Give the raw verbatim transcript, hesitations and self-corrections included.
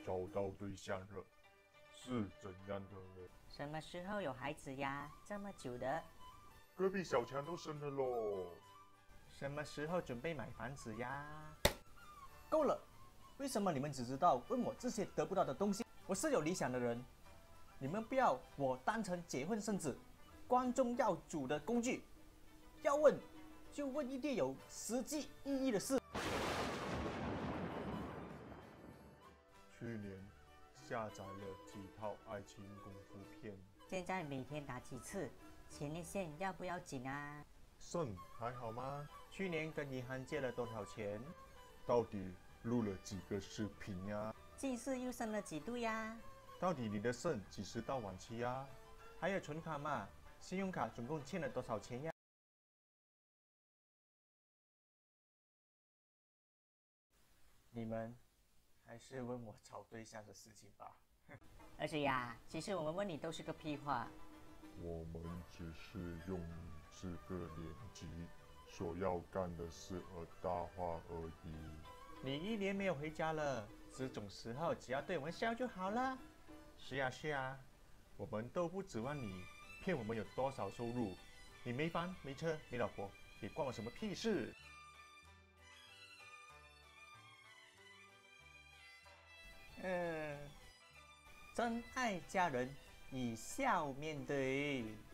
找到对象了，是怎样的人？ 什么时候有孩子呀？这么久的。 隔壁小强都生了咯。 什么时候准备买房子呀？够了！为什么你们只知道问我这些得不到的东西？我是有理想的人，你们不要我当成结婚生子、光宗耀祖的工具。要问就问一点有实际意义的事。 去年下载了几套爱情功夫片， 现在每天打几次？前列腺要不要紧啊？ 肾还好吗？ 去年跟银行借了多少钱？ 到底录了几个视频呀？ 近视又生了几度呀？ 到底你的肾几时到晚期呀？ 还有存款嘛？信用卡总共欠了多少钱呀？你们还是问我找对象的事情吧。 而且呀，其实我们问你都是个屁话。 我们只是用你这个年纪所要干的事而搭话而已。 你一年没有回家了，这种时候只要对我们笑就好了。是啊是啊，我们都不指望你骗我们有多少收入。你没房没车没老婆，也关我什么屁事？嗯，真爱家人，以笑面对。